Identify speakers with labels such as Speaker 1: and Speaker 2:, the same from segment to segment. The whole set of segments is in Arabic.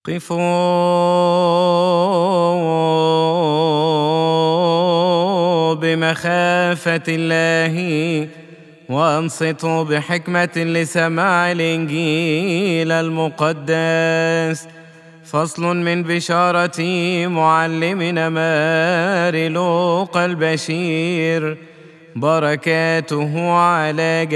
Speaker 1: قفوا بمخافة الله وأنصتوا بحكمة لسماع الإنجيل المقدس. فصل من بشارة معلمنا ماري لوقا البشير، بركاته على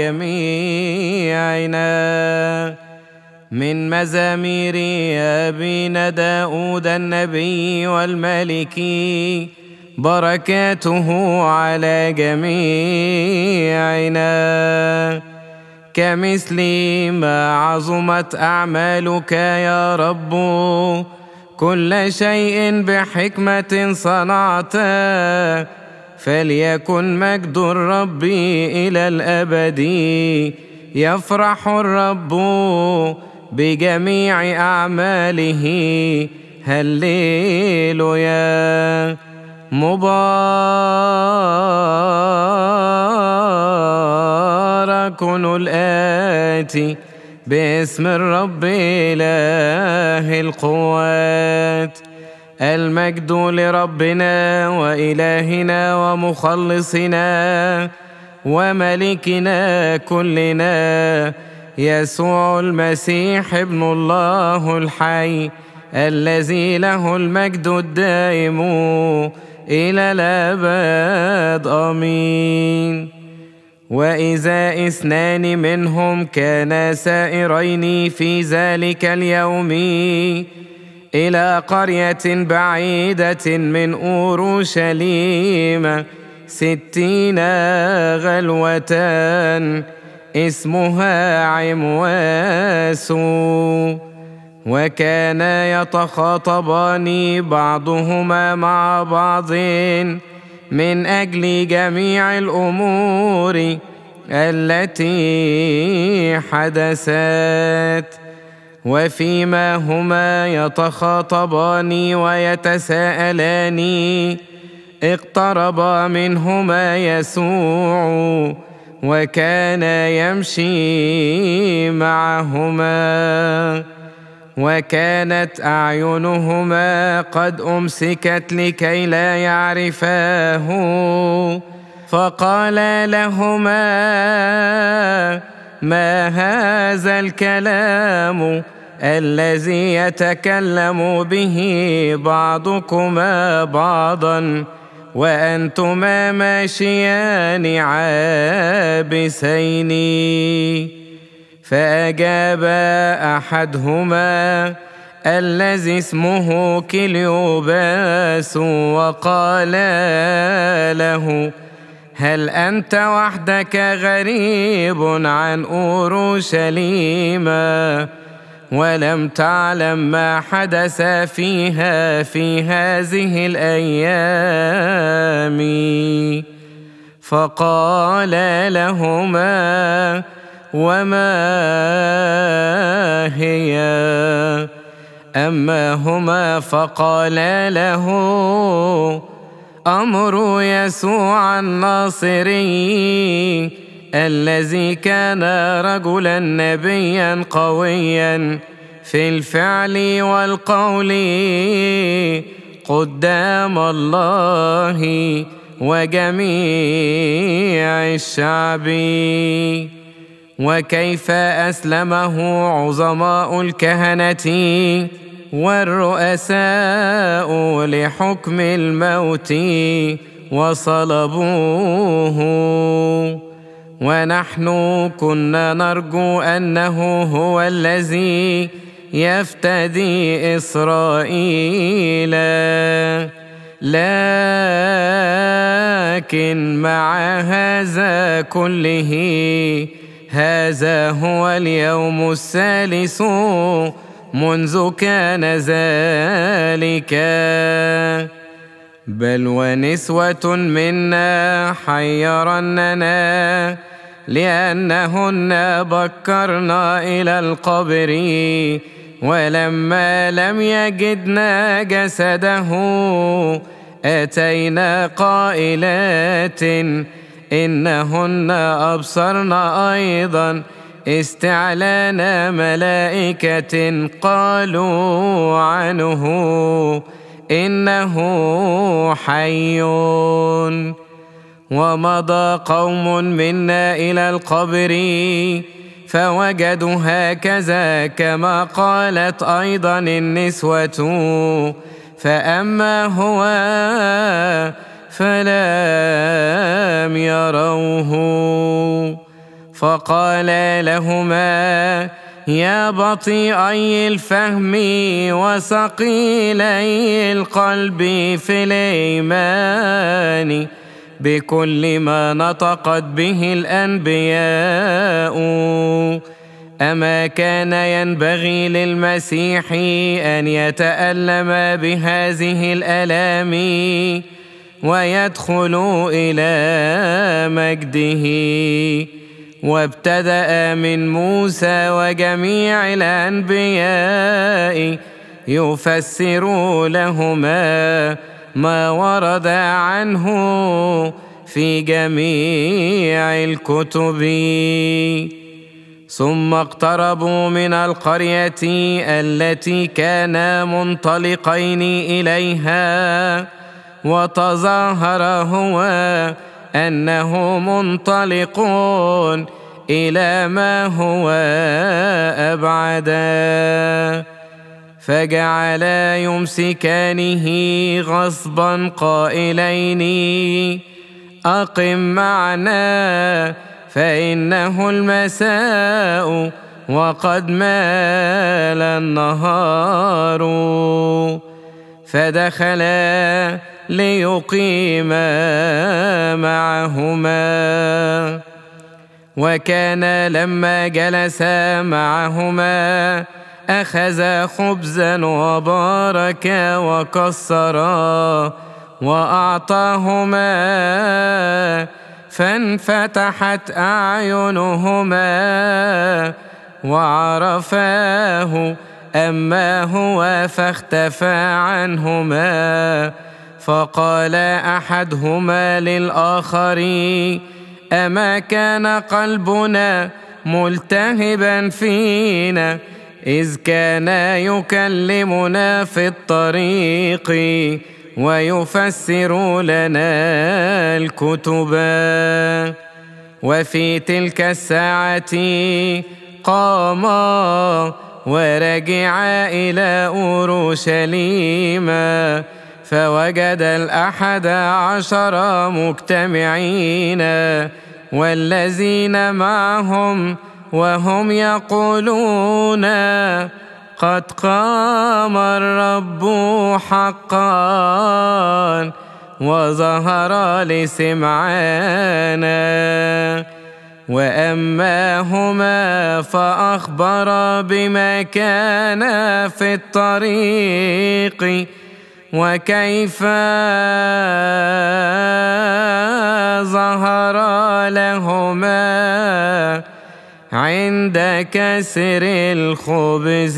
Speaker 1: جميعنا. من مزامير أبينا داود النبي والملكي، بركاته على جميعنا. كمثل ما عظمت أعمالك يا رب، كل شيء بحكمة صنعت، فليكن مجد الرب إلى الأبد. يفرح الرب بجميع أعماله، هللويا. مبارك الآتي باسم الرب إله القوات. المجد لربنا وإلهنا ومخلصنا وملكنا كلنا، يسوع المسيح ابن الله الحي، الذي له المجد الدائم إلى الأبد، آمين. وإذا اثنان منهم كانا سائرين في ذلك اليوم إلى قرية بعيدة من أورشليم 60 غلوة، اسمها عمواس، وكانا يتخاطبان بعضهما مع بعض من أجل جميع الأمور التي حدثت. وفيما هما يتخاطبان ويتساءلان، اقترب منهما يسوع وكان يمشي معهما، وكانت أعينهما قد أمسكت لكي لا يعرفاه، فقال لهما: ما هذا الكلام الذي يتكلم به بعضكما بعضا وأنتما ماشيان عابسين؟ فأجاب أحدهما الذي اسمه كليوباس وقال له: هل أنت وحدك غريب عن أورشليم ولم تعلم ما حدث فيها في هذه الأيام؟ فقال لهما: وما هي؟ أما هما فقال له: أمر يسوع الناصري، الذي كان رجلا نبيا قويا في الفعل والقول قدام الله وجميع الشعب. وكيف أسلمه عظماء الكهنة والرؤساء لحكم الموت وصلبوه، ونحن كنا نرجو أنه هو الذي يفتدي إسرائيل. لكن مع هذا كله، هذا هو اليوم الثالث منذ كان ذلك، بل ونسوة منا حيرننا، لأنهن بكرنا إلى القبر، ولما لم يجدنا جسده أتينا قائلات إنهن أبصرن أيضا استعلان ملائكة قالوا عنه إنه حي. ومضى قوم منا إلى القبر فوجدوا هكذا كما قالت أيضا النسوة، فأما هو فلم يروه. فقال لهما: يا بطيئي الفهم وثقيلي القلب في الإيمان بكل ما نطقت به الأنبياء، أما كان ينبغي للمسيح أن يتألم بهذه الآلام ويدخل إلى مجده؟ وابتدأ من موسى وجميع الأنبياء يفسر لهما ما ورد عنه في جميع الكتب. ثم اقتربوا من القرية التي كانا منطلقين إليها، وتظاهر هو أنه منطلق إلى ما هو أبعد، فجعلا يمسكانه غصبا قائلين: أقم معنا فإنه المساء وقد مال النهار. فدخلا ليقيما معهما. وكان لما جلسا معهما أخذ خبزا وبارك وكسرا وأعطاهما، فانفتحت أعينهما وعرفاه، أما هو فاختفى عنهما. فقال أحدهما للآخر: أما كان قلبنا ملتهبا فينا إذ كان يكلمنا في الطريق ويفسر لنا الكتب؟ وفي تلك الساعة قام ورجع إلى أورشليم، فوجد 11 مجتمعين والذين معهم، وهم يقولون: قد قام الرب حقا وظهر لسمعان. وأما هما فأخبر بما كان في الطريق وكيف ظهر لهما عند كسر الخبز.